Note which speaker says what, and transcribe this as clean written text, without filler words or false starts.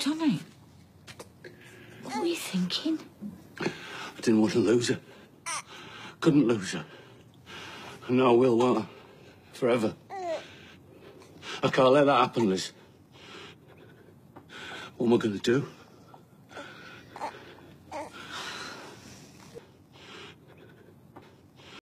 Speaker 1: Tommy, what were you thinking?
Speaker 2: I didn't want to lose her. Couldn't lose her. And now I will, won't I? Forever. I can't let that happen, Liz. What am I going to do?